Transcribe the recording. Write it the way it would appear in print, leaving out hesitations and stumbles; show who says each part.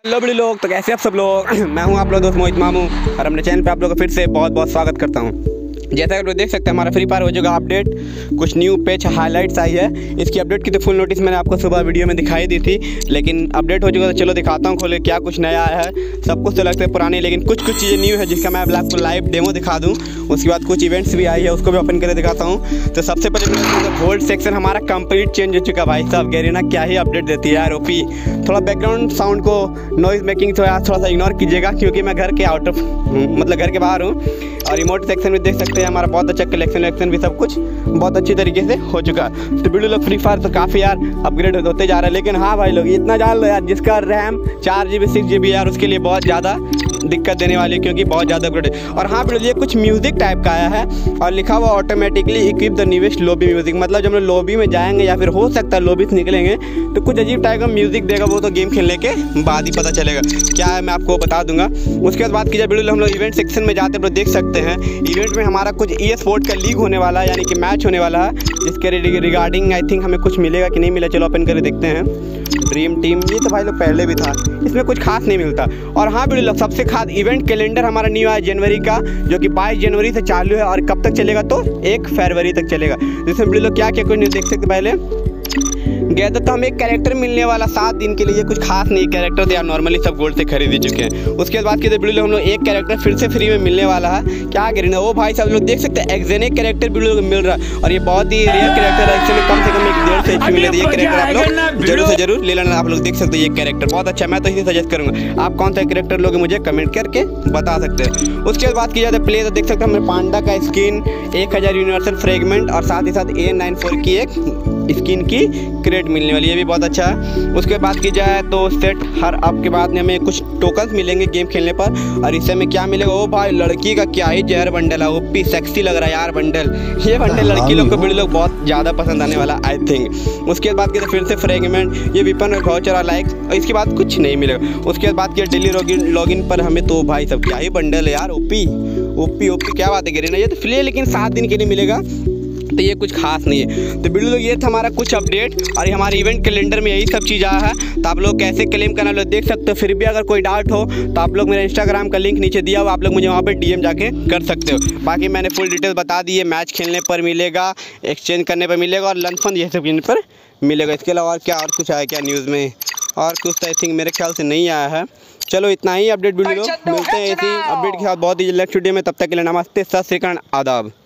Speaker 1: Hello बड़े लोग, तो कैसे आप सब लोग। मैं हूं आप लोग दोस्त मोहित मामू और अपने चैनल पे आप लोगों का फिर से बहुत बहुत स्वागत करता हूं। जैसा कि आप लोग देख सकते हैं हमारा फ्री फायर हो जाएगा अपडेट, कुछ न्यू पेज हाइलाइट्स आई है। इसकी अपडेट की तो फुल नोटिस मैंने आपको सुबह वीडियो में दिखाई दी थी, लेकिन अपडेट हो चुका तो चलो दिखाता हूँ खोले क्या कुछ नया आया है। सब कुछ तो लगता है पुरानी, लेकिन कुछ चीज़ें न्यू है जिसका मैं आपको लाइव डेमो दिखा दूँ। उसके बाद कुछ इवेंट्स भी आई है, उसको भी ओपन करके दिखाता हूँ। तो सबसे पहले गोल्ड सेक्शन हमारा कंप्लीट चेंज हो चुका भाई साहब। गैरीना क्या ही अपडेट देती है यार ओपी। थोड़ा बैकग्राउंड साउंड को नॉइज़ मेकिंग थोड़ा सा इग्नोर कीजिएगा, क्योंकि मैं घर के आउट ऑफ मतलब घर के बाहर हूँ। और रिमोट सेक्शन में देख सकते हैं हमारा बहुत अच्छा कलेक्शन भी सब कुछ बहुत अच्छी तरीके से हो चुका है। तो वीडियो लोग फ्री फायर तो काफ़ी यार अपग्रेड होते जा रहा है, लेकिन हाँ भाई लोग इतना जान लो यार, जिसका रैम 4 GB 6 GB यार उसके लिए बहुत ज़्यादा दिक्कत देने वाली है, क्योंकि बहुत ज़्यादा अपग्रेड है। और हाँ वीडियो ये कुछ म्यूज़िक टाइप का आया है और लिखा हुआ automatically equip the newest lobby music. मतलब जब हम लोग लॉबी में जाएंगे या फिर हो सकता है लॉबी से निकलेंगे तो कुछ अजीब टाइप का म्यूज़िक देगा, वो तो गेम खेलने के बाद ही पता चलेगा क्या है, मैं आपको बता दूंगा। उसके बाद बात कीजिए वीडियो हम लोग इवेंट सेक्शन में जाते हैं तो देख सकते हैं इवेंट में हमारा कुछ ई-स्पोर्ट का लीग होने वाला है, यानी कि मैच होने वाला है, जिसके रिगार्डिंग आई थिंक हमें कुछ मिलेगा कि नहीं मिला, चलो ओपन करके देखते हैं। ड्रीम टीम ये तो भाई लोग पहले भी था, इसमें कुछ खास नहीं मिलता। और हाँ वीडियो लोग सबसे खास इवेंट कैलेंडर हमारा न्यू आया जनवरी का, जो कि 22 जनवरी से चालू है और कब तक चलेगा तो 1 फरवरी तक चलेगा। जिसमें वीडियो लोग क्या क्या कुछ नहीं देख सकते। पहले गया तो हमें एक कैरेक्टर मिलने वाला 7 दिन के लिए, कुछ खास नहीं कैरेक्टर तो यार नॉर्मली सब गोल्ड से खरीद ही चुके हैं। उसके बाद की वीडियो हम लोग एक कैरेक्टर फिर से फ्री में मिलने वाला है। क्या गिरना वो भाई सब लोग देख सकते हैं एक्जेनिक कैरेक्टर वीडियो मिल रहा है, और ये बहुत ही रेयर कैरेक्टर है। इसमें कम से कम 1.5 से मिले ये कैरेक्टर आप लोग जरूर से जरूर ले लेना। आप लोग देख सकते हैं ये कैरेक्टर बहुत अच्छा, मैं तो इसे सजेस्ट करूँगा। आप कौन सा कैरेक्टर लोगे मुझे कमेंट करके बता सकते हैं। उसके बाद की जाए प्ले तो देख सकते हैं हमें पांडा का स्किन 1000 यूनिवर्सल फ्रेगमेंट और साथ ही साथ A94 की एक स्किन की क्रेट मिलने वाली है, ये भी बहुत अच्छा है। उसके बाद की जाए तो सेट हर अप के बाद में हमें कुछ टोकन्स मिलेंगे गेम खेलने पर, और इससे हमें क्या मिलेगा ओ भाई लड़की का क्या ही जहर बंडल है, ओपी सेक्सी लग रहा है यार बंडल। ये बंडल लड़की लोग को वीडियो लोग बहुत ज़्यादा पसंद आने वाला आई थिंक। उसके बाद की फिर से फ्रेगमेंट, ये विपन और वाउचर और लाइक, और इसके बाद कुछ नहीं मिलेगा। उसके बाद की डेली लॉगिन पर हमें तो भाई सब क्या ही बंडल है यार, ओपी ओपी ओपी क्या बात है गिरी ना, ये तो फ्री है लेकिन 7 दिन के लिए मिलेगा, तो ये कुछ खास नहीं है। तो वीडियो लोग ये था हमारा कुछ अपडेट, और हमारे इवेंट कैलेंडर में यही सब चीज़ आया है। तो आप लोग कैसे क्लेम करना लोग देख सकते हो। फिर भी अगर कोई डाउट हो तो आप लोग मेरा इंस्टाग्राम का लिंक नीचे दिया हुआ, आप लोग मुझे वहाँ पे DM जाके कर सकते हो। बाकी मैंने फुल डिटेल बता दी है, मैच खेलने पर मिलेगा, एक्सचेंज करने पर मिलेगा और लंच फंड ये सब चीज़ पर मिलेगा। इसके अलावा और क्या और कुछ आया क्या न्यूज़ में, और कुछ तो आई थिंक मेरे ख्याल से नहीं आया है। चलो इतना ही अपडेट वीडियो, मिलते हैं इसी अपडेट के साथ बहुत ही नेक्स्ट वीडियो में। तब तक के लिए नमस्ते, सत श्री अकाल, आदाब।